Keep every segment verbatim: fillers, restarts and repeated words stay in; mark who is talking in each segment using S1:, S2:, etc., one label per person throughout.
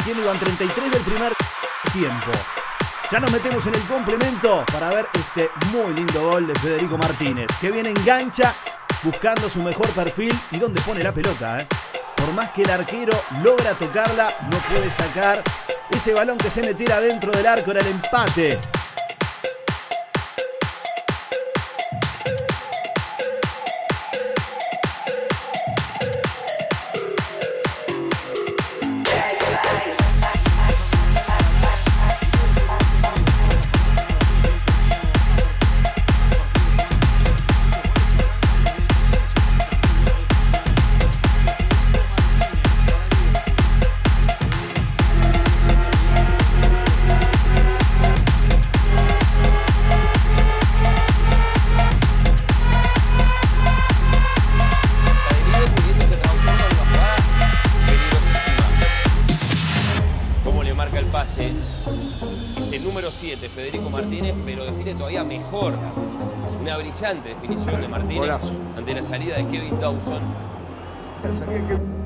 S1: Recién iban treinta y tres del primer tiempo. Ya nos metemos en el complemento para ver este muy lindo gol de Federico Martínez, que viene engancha buscando su mejor perfil y donde pone la pelota, ¿eh? Por más que el arquero logra tocarla, no puede sacar ese balón que se metiera dentro del arco. Era el empate.
S2: El número siete, Federico Martínez, pero define todavía mejor. Una brillante definición de Martínez. Golazo. Ante la salida de Kevin Dawson.
S3: La salida de Kevin.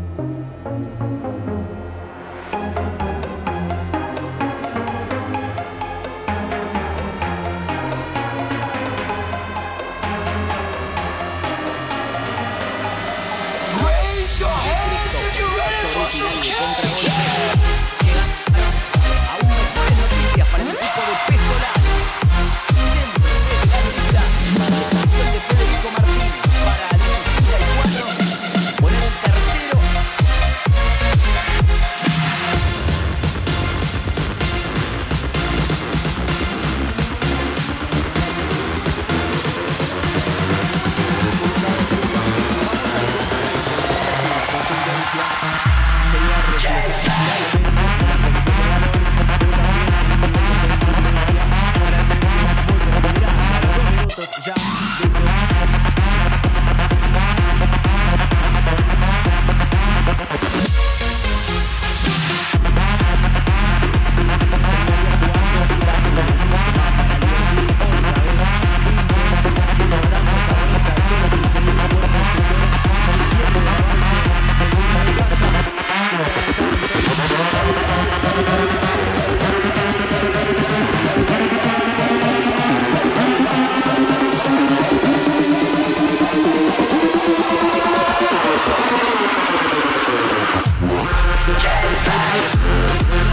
S4: Raise your hands if you're ready for some cash.
S5: Para el equipo de Pesolano, siempre desde la derecha, la decisión de Federico Martínez para el ochenta y cuatro, poner el tercero.
S4: Get back.